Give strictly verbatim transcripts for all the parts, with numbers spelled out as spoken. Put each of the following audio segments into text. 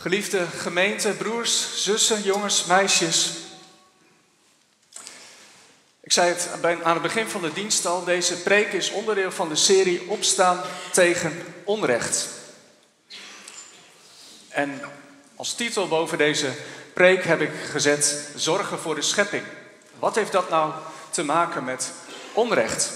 Geliefde gemeente, broers, zussen, jongens, meisjes. Ik zei het aan het begin van de dienst al, deze preek is onderdeel van de serie Opstaan tegen onrecht. En als titel boven deze preek heb ik gezet, zorgen voor de schepping. Wat heeft dat nou te maken met onrecht?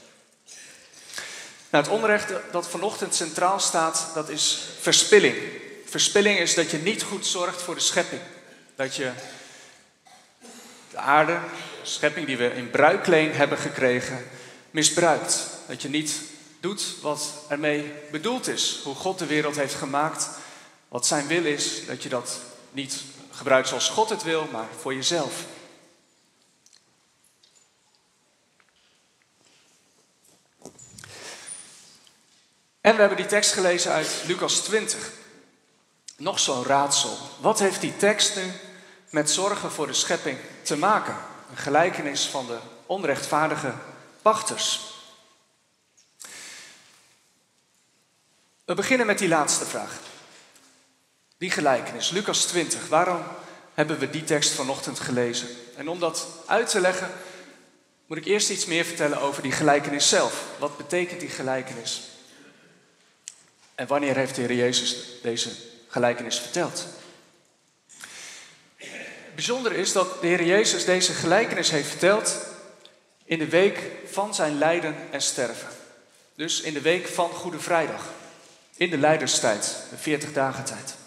Nou, het onrecht dat vanochtend centraal staat, dat is verspilling. Verspilling is dat je niet goed zorgt voor de schepping. Dat je de aarde, de schepping die we in bruikleen hebben gekregen, misbruikt. Dat je niet doet wat ermee bedoeld is. Hoe God de wereld heeft gemaakt, wat zijn wil is. Dat je dat niet gebruikt zoals God het wil, maar voor jezelf. En we hebben die tekst gelezen uit Lucas twintig. Nog zo'n raadsel. Wat heeft die tekst nu met zorgen voor de schepping te maken? Een gelijkenis van de onrechtvaardige pachters. We beginnen met die laatste vraag. Die gelijkenis, Lucas twintig. Waarom hebben we die tekst vanochtend gelezen? En om dat uit te leggen, moet ik eerst iets meer vertellen over die gelijkenis zelf. Wat betekent die gelijkenis? En wanneer heeft de Heer Jezus deze gelijkenis verteld? Het bijzondere is dat de Heer Jezus deze gelijkenis heeft verteld in de week van zijn lijden en sterven. Dus in de week van Goede Vrijdag. In de lijdenstijd, de veertig dagen tijd.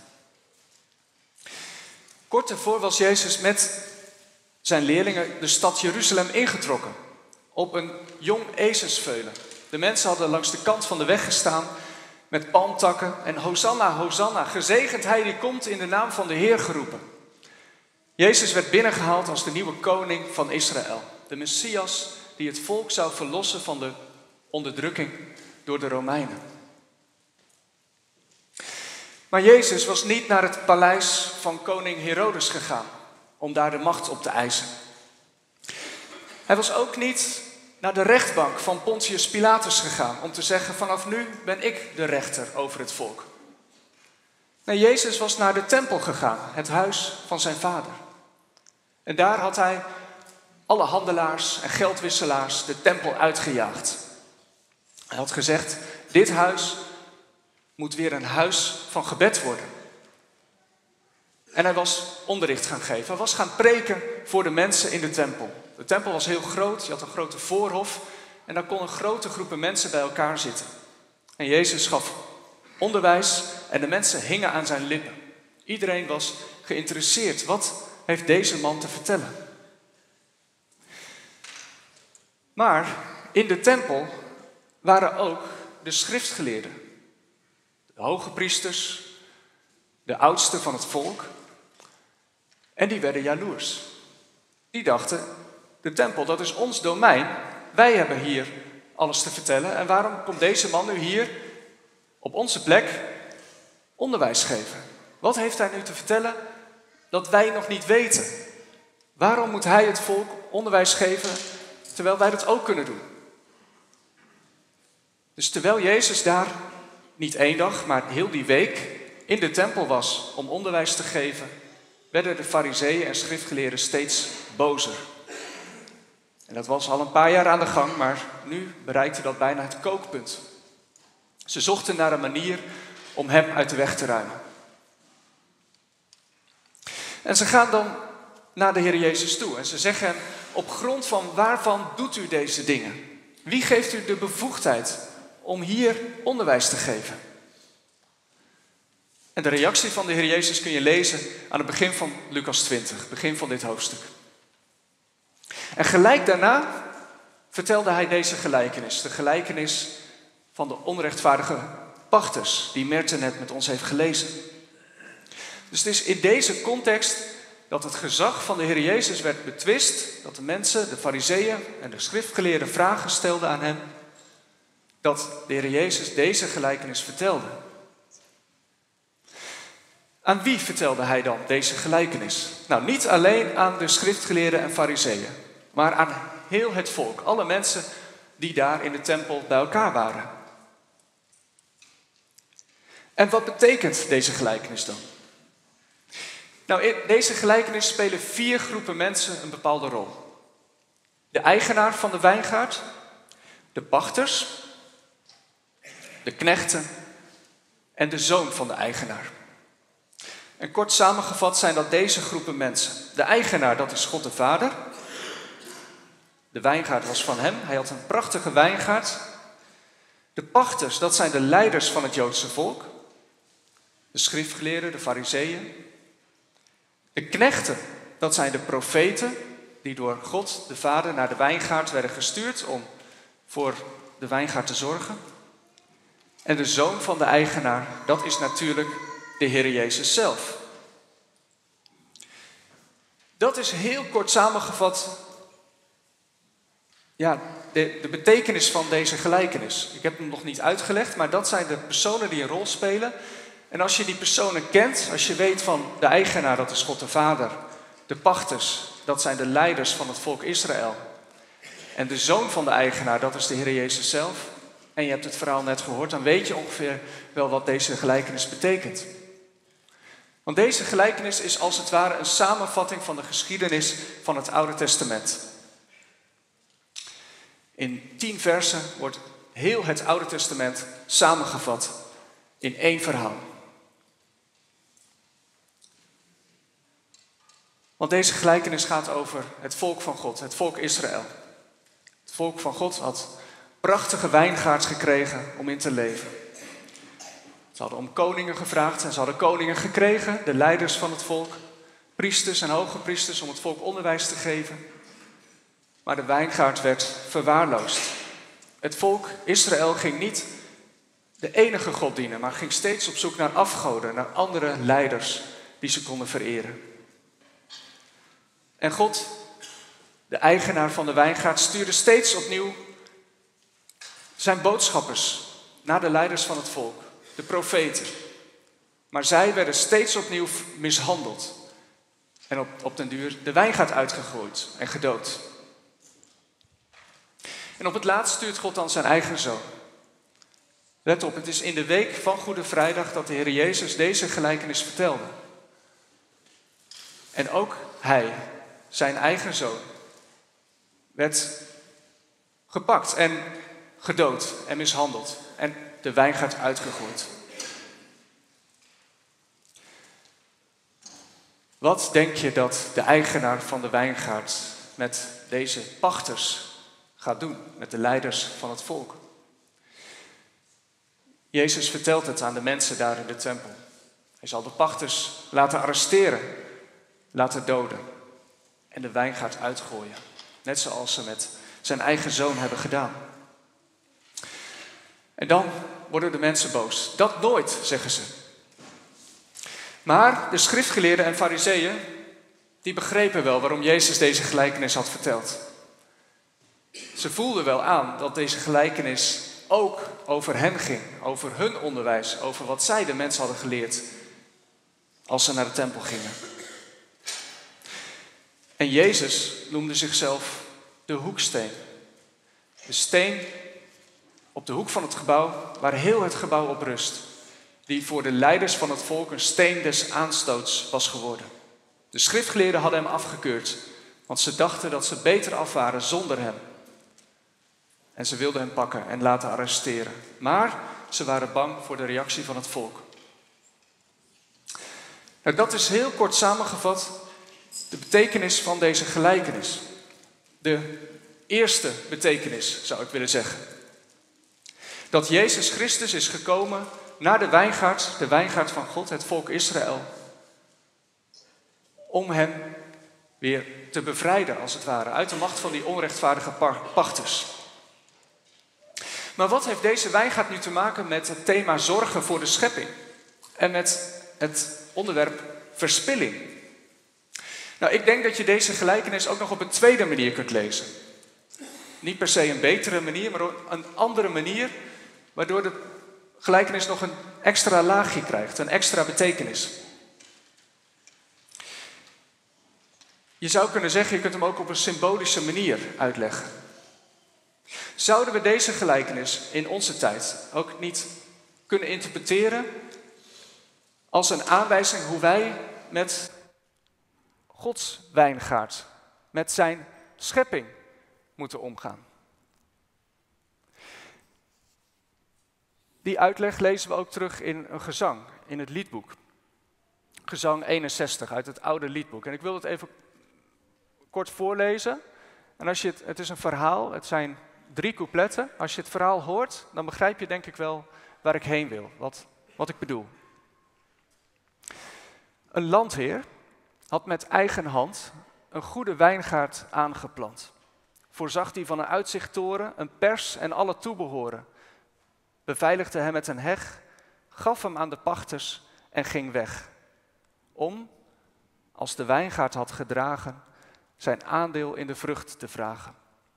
Kort daarvoor was Jezus met zijn leerlingen de stad Jeruzalem ingetrokken. Op een jong ezelsveulen. De mensen hadden langs de kant van de weg gestaan met palmtakken en Hosanna, Hosanna, gezegend hij die komt in de naam van de Heer geroepen. Jezus werd binnengehaald als de nieuwe koning van Israël. De Messias die het volk zou verlossen van de onderdrukking door de Romeinen. Maar Jezus was niet naar het paleis van koning Herodes gegaan om daar de macht op te eisen. Hij was ook niet naar de rechtbank van Pontius Pilatus gegaan om te zeggen, vanaf nu ben ik de rechter over het volk. Nee, Jezus was naar de tempel gegaan, het huis van zijn vader. En daar had hij alle handelaars en geldwisselaars de tempel uitgejaagd. Hij had gezegd, dit huis moet weer een huis van gebed worden. En hij was onderricht gaan geven. Hij was gaan preken voor de mensen in de tempel. De tempel was heel groot, je had een grote voorhof. En daar kon een grote groepen mensen bij elkaar zitten. En Jezus gaf onderwijs en de mensen hingen aan zijn lippen. Iedereen was geïnteresseerd. Wat heeft deze man te vertellen? Maar in de tempel waren ook de schriftgeleerden. De hoge priesters, de oudsten van het volk. En die werden jaloers. Die dachten, de tempel, dat is ons domein. Wij hebben hier alles te vertellen. En waarom komt deze man nu hier op onze plek onderwijs geven? Wat heeft hij nu te vertellen dat wij nog niet weten? Waarom moet hij het volk onderwijs geven terwijl wij dat ook kunnen doen? Dus terwijl Jezus daar niet één dag, maar heel die week in de tempel was om onderwijs te geven, werden de farizeeën en schriftgeleerden steeds bozer. En dat was al een paar jaar aan de gang, maar nu bereikte dat bijna het kookpunt. Ze zochten naar een manier om hem uit de weg te ruimen. En ze gaan dan naar de Heer Jezus toe en ze zeggen hem, op grond van waarvan doet u deze dingen? Wie geeft u de bevoegdheid om hier onderwijs te geven? En de reactie van de Heer Jezus kun je lezen aan het begin van Lucas twintig, begin van dit hoofdstuk. En gelijk daarna vertelde hij deze gelijkenis, de gelijkenis van de onrechtvaardige pachters, die Merten net met ons heeft gelezen. Dus het is in deze context dat het gezag van de Heer Jezus werd betwist, dat de mensen, de farizeeën en de schriftgeleerden vragen stelden aan hem, dat de Heer Jezus deze gelijkenis vertelde. Aan wie vertelde hij dan deze gelijkenis? Nou, niet alleen aan de schriftgeleerden en farizeeën, maar aan heel het volk, alle mensen die daar in de tempel bij elkaar waren. En wat betekent deze gelijkenis dan? Nou, in deze gelijkenis spelen vier groepen mensen een bepaalde rol. De eigenaar van de wijngaard, de pachters, de knechten en de zoon van de eigenaar. En kort samengevat zijn dat deze groepen mensen. De eigenaar, dat is God de Vader. De wijngaard was van hem, hij had een prachtige wijngaard. De pachters, dat zijn de leiders van het Joodse volk. De schriftgeleerden, de fariseeën. De knechten, dat zijn de profeten die door God de Vader naar de wijngaard werden gestuurd om voor de wijngaard te zorgen. En de zoon van de eigenaar, dat is natuurlijk de Heer Jezus zelf. Dat is heel kort samengevat ja, de, de betekenis van deze gelijkenis. Ik heb hem nog niet uitgelegd, maar dat zijn de personen die een rol spelen. En als je die personen kent, als je weet van de eigenaar, dat is God de Vader. De pachters, dat zijn de leiders van het volk Israël. En de zoon van de eigenaar, dat is de Heer Jezus zelf. En je hebt het verhaal net gehoord, dan weet je ongeveer wel wat deze gelijkenis betekent. Want deze gelijkenis is als het ware een samenvatting van de geschiedenis van het Oude Testament. In tien versen wordt heel het Oude Testament samengevat in één verhaal. Want deze gelijkenis gaat over het volk van God, het volk Israël. Het volk van God had prachtige wijngaard gekregen om in te leven. Ze hadden om koningen gevraagd en ze hadden koningen gekregen, de leiders van het volk, priesters en hoge priesters om het volk onderwijs te geven. Maar de wijngaard werd verwaarloosd. Het volk Israël ging niet de enige God dienen, maar ging steeds op zoek naar afgoden, naar andere leiders die ze konden vereren. En God, de eigenaar van de wijngaard, stuurde steeds opnieuw zijn boodschappers naar de leiders van het volk, de profeten. Maar zij werden steeds opnieuw mishandeld en op, op den duur de wijngaard uitgegooid en gedood. En op het laatst stuurt God dan zijn eigen zoon. Let op, het is in de week van Goede Vrijdag dat de Heer Jezus deze gelijkenis vertelde. En ook hij, zijn eigen zoon, werd gepakt en gedood en mishandeld en de wijngaard uitgegooid. Wat denk je dat de eigenaar van de wijngaard met deze pachters gaat doen, met de leiders van het volk? Jezus vertelt het aan de mensen daar in de tempel. Hij zal de pachters laten arresteren, laten doden en de wijngaard uitgooien. Net zoals ze met zijn eigen zoon hebben gedaan. En dan worden de mensen boos. Dat nooit, zeggen ze. Maar de schriftgeleerden en fariseeën, die begrepen wel waarom Jezus deze gelijkenis had verteld. Ze voelden wel aan dat deze gelijkenis ook over hen ging, over hun onderwijs, over wat zij de mensen hadden geleerd als ze naar de tempel gingen. En Jezus noemde zichzelf de hoeksteen. De steen op de hoek van het gebouw, waar heel het gebouw op rust. Die voor de leiders van het volk een steen des aanstoots was geworden. De schriftgeleerden hadden hem afgekeurd, want ze dachten dat ze beter af waren zonder hem. En ze wilden hem pakken en laten arresteren. Maar ze waren bang voor de reactie van het volk. Nou, dat is heel kort samengevat de betekenis van deze gelijkenis. De eerste betekenis, zou ik willen zeggen. Dat Jezus Christus is gekomen naar de wijngaard, de wijngaard van God, het volk Israël. Om hem weer te bevrijden, als het ware, uit de macht van die onrechtvaardige pachters. Maar wat heeft deze wijngaard nu te maken met het thema zorgen voor de schepping? En met het onderwerp verspilling? Nou, ik denk dat je deze gelijkenis ook nog op een tweede manier kunt lezen. Niet per se een betere manier, maar een andere manier, waardoor de gelijkenis nog een extra laagje krijgt, een extra betekenis. Je zou kunnen zeggen, je kunt hem ook op een symbolische manier uitleggen. Zouden we deze gelijkenis in onze tijd ook niet kunnen interpreteren als een aanwijzing hoe wij met Gods wijngaard, met zijn schepping moeten omgaan. Die uitleg lezen we ook terug in een gezang, in het liedboek. Gezang eenenzestig uit het oude liedboek. En ik wil het even kort voorlezen. En als je het, het is een verhaal, het zijn drie coupletten. Als je het verhaal hoort, dan begrijp je denk ik wel waar ik heen wil, wat, wat ik bedoel. Een landheer had met eigen hand een goede wijngaard aangeplant. Voorzag die van een uitzichttoren, een pers en alle toebehoren. Beveiligde hem met een heg, gaf hem aan de pachters en ging weg. Om, als de wijngaard had gedragen, zijn aandeel in de vrucht te vragen.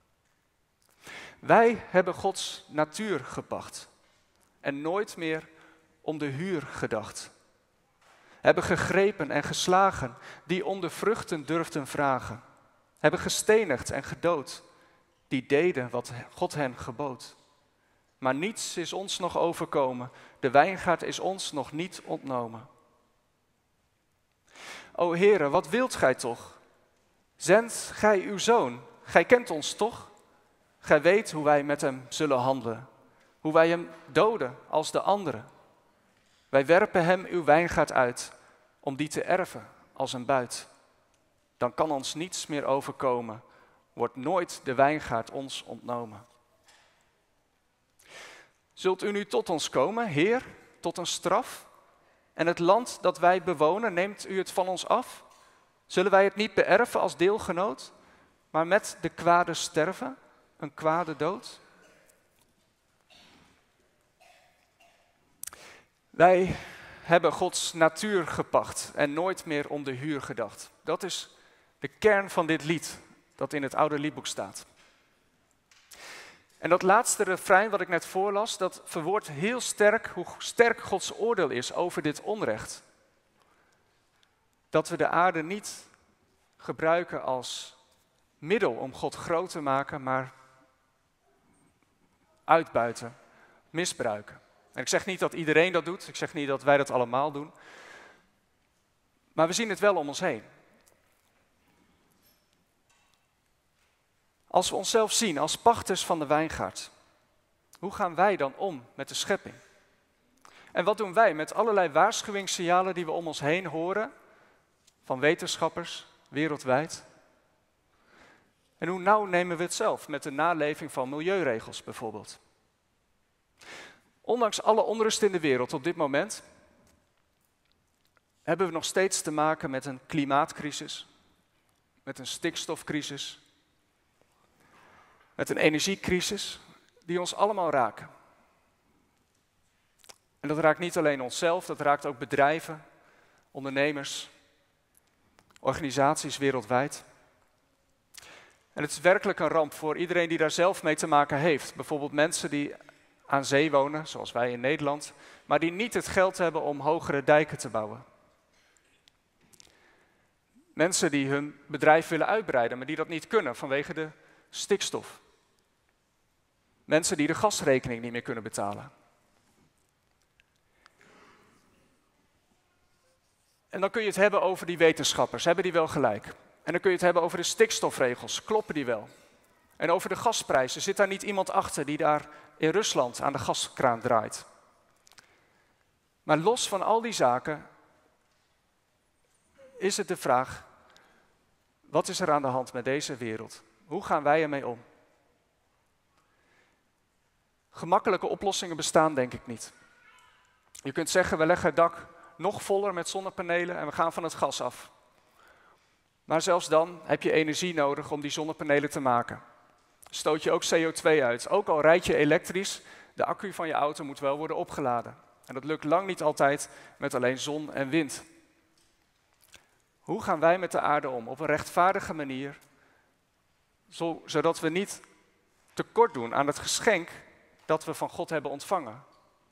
Wij hebben Gods natuur gepacht en nooit meer om de huur gedacht. Hebben gegrepen en geslagen die om de vruchten durfden vragen. Hebben gestenigd en gedood die deden wat God hen gebood. Maar niets is ons nog overkomen, de wijngaard is ons nog niet ontnomen. O Heere, wat wilt gij toch? Zend gij uw zoon, gij kent ons toch? Gij weet hoe wij met hem zullen handelen, hoe wij hem doden als de anderen. Wij werpen hem uw wijngaard uit, om die te erven als een buit. Dan kan ons niets meer overkomen, wordt nooit de wijngaard ons ontnomen. Zult u nu tot ons komen, Heer, tot een straf? En het land dat wij bewonen, neemt u het van ons af? Zullen wij het niet beërven als deelgenoot, maar met de kwade sterven, een kwade dood? Wij hebben Gods natuur gepacht en nooit meer om de huur gedacht. Dat is de kern van dit lied dat in het oude liedboek staat. En dat laatste refrein wat ik net voorlas, dat verwoordt heel sterk hoe sterk Gods oordeel is over dit onrecht. Dat we de aarde niet gebruiken als middel om God groot te maken, maar uitbuiten, misbruiken. En ik zeg niet dat iedereen dat doet, ik zeg niet dat wij dat allemaal doen. Maar we zien het wel om ons heen. Als we onszelf zien als pachters van de wijngaard, hoe gaan wij dan om met de schepping? En wat doen wij met allerlei waarschuwingssignalen die we om ons heen horen, van wetenschappers wereldwijd? En hoe nauw nemen we het zelf met de naleving van milieuregels bijvoorbeeld? Ondanks alle onrust in de wereld op dit moment, hebben we nog steeds te maken met een klimaatcrisis, met een stikstofcrisis, met een energiecrisis die ons allemaal raken. En dat raakt niet alleen onszelf, dat raakt ook bedrijven, ondernemers, organisaties wereldwijd. En het is werkelijk een ramp voor iedereen die daar zelf mee te maken heeft. Bijvoorbeeld mensen die aan zee wonen, zoals wij in Nederland, maar die niet het geld hebben om hogere dijken te bouwen. Mensen die hun bedrijf willen uitbreiden, maar die dat niet kunnen vanwege de stikstof. Mensen die de gasrekening niet meer kunnen betalen. En dan kun je het hebben over die wetenschappers, hebben die wel gelijk? En dan kun je het hebben over de stikstofregels, kloppen die wel? En over de gasprijzen, zit daar niet iemand achter die daar in Rusland aan de gaskraan draait? Maar los van al die zaken is het de vraag, wat is er aan de hand met deze wereld? Hoe gaan wij ermee om? Gemakkelijke oplossingen bestaan denk ik niet. Je kunt zeggen, we leggen het dak nog voller met zonnepanelen en we gaan van het gas af. Maar zelfs dan heb je energie nodig om die zonnepanelen te maken. Stoot je ook C O twee uit. Ook al rijd je elektrisch, de accu van je auto moet wel worden opgeladen. En dat lukt lang niet altijd met alleen zon en wind. Hoe gaan wij met de aarde om? Op een rechtvaardige manier, zo, zodat we niet tekort doen aan het geschenk dat we van God hebben ontvangen.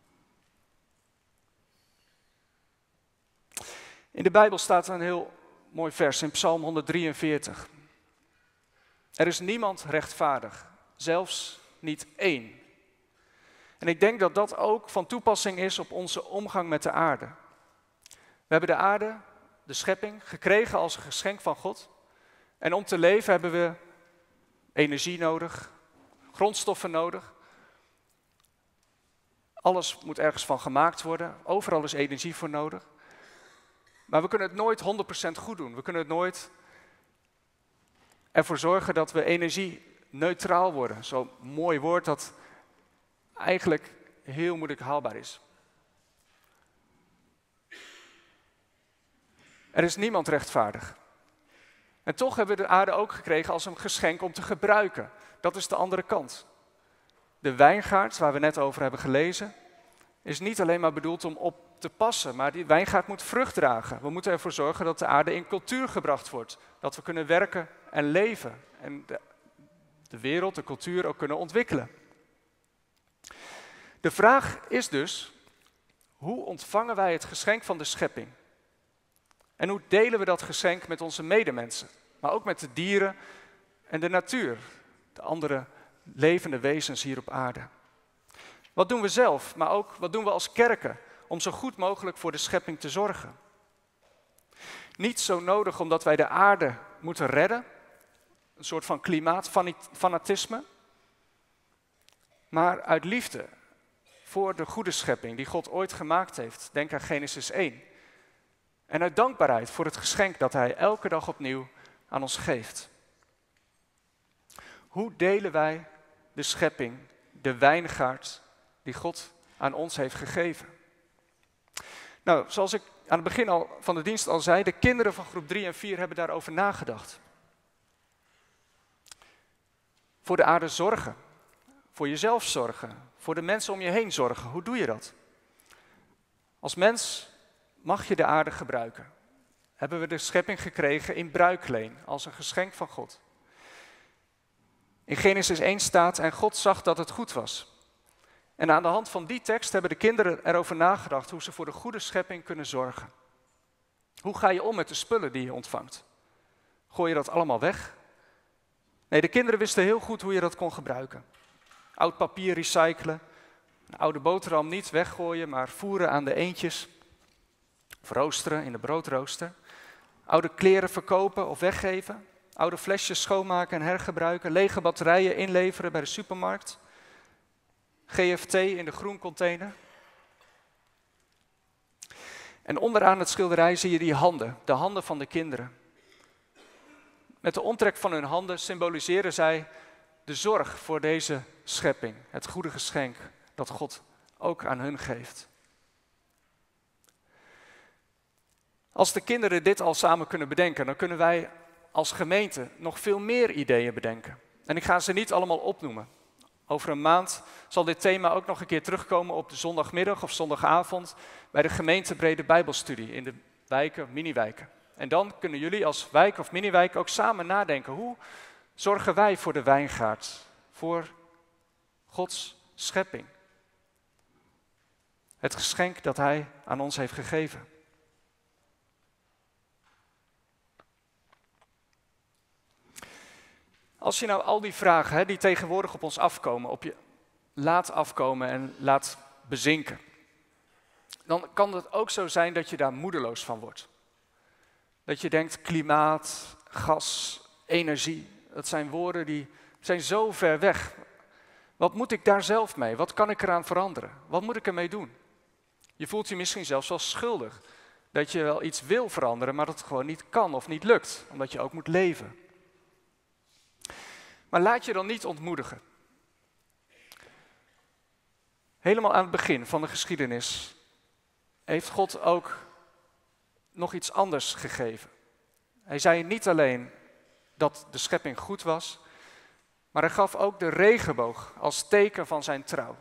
In de Bijbel staat een heel mooi vers in Psalm honderddrieënveertig. Er is niemand rechtvaardig, zelfs niet één. En ik denk dat dat ook van toepassing is op onze omgang met de aarde. We hebben de aarde, de schepping, gekregen als een geschenk van God. En om te leven hebben we energie nodig, grondstoffen nodig. Alles moet ergens van gemaakt worden, overal is energie voor nodig. Maar we kunnen het nooit honderd procent goed doen. We kunnen het nooit ervoor zorgen dat we energie-neutraal worden. Zo'n mooi woord dat eigenlijk heel moeilijk haalbaar is. Er is niemand rechtvaardig. En toch hebben we de aarde ook gekregen als een geschenk om te gebruiken. Dat is de andere kant. De wijngaard, waar we net over hebben gelezen, is niet alleen maar bedoeld om op te passen, maar die wijngaard moet vrucht dragen. We moeten ervoor zorgen dat de aarde in cultuur gebracht wordt. Dat we kunnen werken en leven. En de, de wereld, de cultuur ook kunnen ontwikkelen. De vraag is dus, hoe ontvangen wij het geschenk van de schepping? En hoe delen we dat geschenk met onze medemensen? Maar ook met de dieren en de natuur, de andere levende wezens hier op aarde. Wat doen we zelf, maar ook wat doen we als kerken om zo goed mogelijk voor de schepping te zorgen? Niet zo nodig omdat wij de aarde moeten redden, een soort van klimaatfanatisme, maar uit liefde voor de goede schepping die God ooit gemaakt heeft. Denk aan Genesis één. En uit dankbaarheid voor het geschenk dat Hij elke dag opnieuw aan ons geeft. Hoe delen wij de schepping, de wijngaard die God aan ons heeft gegeven? Nou, zoals ik aan het begin al van de dienst al zei, de kinderen van groep drie en vier hebben daarover nagedacht. Voor de aarde zorgen, voor jezelf zorgen, voor de mensen om je heen zorgen. Hoe doe je dat? Als mens mag je de aarde gebruiken. Hebben we de schepping gekregen in bruikleen, als een geschenk van God. In Genesis één staat, en God zag dat het goed was. En aan de hand van die tekst hebben de kinderen erover nagedacht hoe ze voor de goede schepping kunnen zorgen. Hoe ga je om met de spullen die je ontvangt? Gooi je dat allemaal weg? Nee, de kinderen wisten heel goed hoe je dat kon gebruiken. Oud papier recyclen, een oude boterham niet weggooien, maar voeren aan de eendjes. Of roosteren in de broodrooster. Oude kleren verkopen of weggeven. Oude flesjes schoonmaken en hergebruiken. Lege batterijen inleveren bij de supermarkt. G F T in de groencontainer. En onderaan het schilderij zie je die handen, de handen van de kinderen. Met de omtrek van hun handen symboliseren zij de zorg voor deze schepping. Het goede geschenk dat God ook aan hun geeft. Als de kinderen dit al samen kunnen bedenken, dan kunnen wij als gemeente nog veel meer ideeën bedenken. En ik ga ze niet allemaal opnoemen. Over een maand zal dit thema ook nog een keer terugkomen op de zondagmiddag of zondagavond bij de gemeentebrede Bijbelstudie in de wijken, miniwijken. En dan kunnen jullie als wijk of miniwijk ook samen nadenken, hoe zorgen wij voor de wijngaard, voor Gods schepping? Het geschenk dat Hij aan ons heeft gegeven. Als je nou al die vragen hè, die tegenwoordig op ons afkomen, op je laat afkomen en laat bezinken, dan kan het ook zo zijn dat je daar moedeloos van wordt. Dat je denkt, klimaat, gas, energie, dat zijn woorden die zijn zo ver weg. Wat moet ik daar zelf mee? Wat kan ik eraan veranderen? Wat moet ik ermee doen? Je voelt je misschien zelfs wel schuldig. Dat je wel iets wil veranderen, maar dat het gewoon niet kan of niet lukt. Omdat je ook moet leven. Maar laat je dan niet ontmoedigen. Helemaal aan het begin van de geschiedenis heeft God ook nog iets anders gegeven. Hij zei niet alleen dat de schepping goed was, maar hij gaf ook de regenboog als teken van zijn trouw.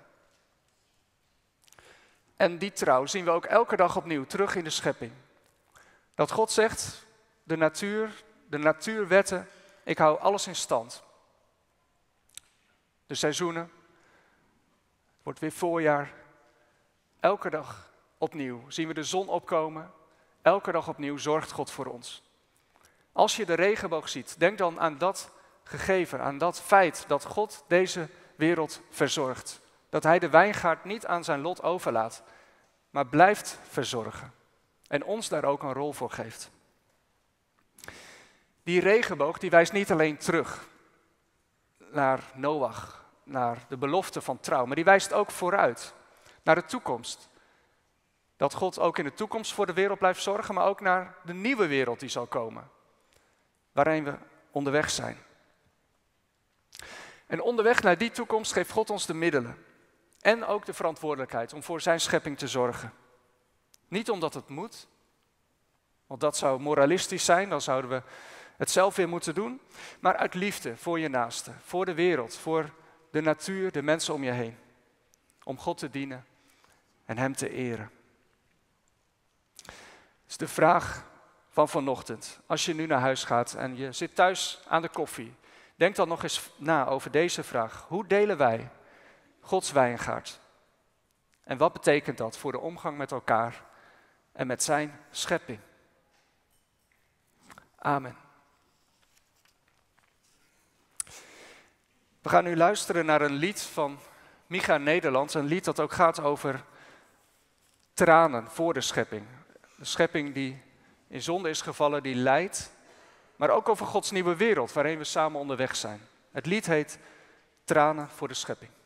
En die trouw zien we ook elke dag opnieuw terug in de schepping. Dat God zegt, de natuur, de natuurwetten, ik hou alles in stand. De seizoenen, het wordt weer voorjaar. Elke dag opnieuw zien we de zon opkomen. Elke dag opnieuw zorgt God voor ons. Als je de regenboog ziet, denk dan aan dat gegeven, aan dat feit dat God deze wereld verzorgt. Dat Hij de wijngaard niet aan zijn lot overlaat, maar blijft verzorgen. En ons daar ook een rol voor geeft. Die regenboog die wijst niet alleen terug naar Noach, naar de belofte van trouw, maar die wijst ook vooruit naar de toekomst. Dat God ook in de toekomst voor de wereld blijft zorgen, maar ook naar de nieuwe wereld die zal komen, waarin we onderweg zijn. En onderweg naar die toekomst geeft God ons de middelen en ook de verantwoordelijkheid om voor zijn schepping te zorgen. Niet omdat het moet, want dat zou moralistisch zijn, dan zouden we het zelf weer moeten doen, maar uit liefde voor je naaste, voor de wereld, voor de natuur, de mensen om je heen. Om God te dienen en hem te eren. Dat is de vraag van vanochtend. Als je nu naar huis gaat en je zit thuis aan de koffie, denk dan nog eens na over deze vraag. Hoe delen wij Gods wijngaard? En wat betekent dat voor de omgang met elkaar en met zijn schepping? Amen. We gaan nu luisteren naar een lied van Micha Nederlands. Een lied dat ook gaat over tranen voor de schepping. De schepping die in zonde is gevallen, die lijdt. Maar ook over Gods nieuwe wereld waarin we samen onderweg zijn. Het lied heet Tranen voor de schepping.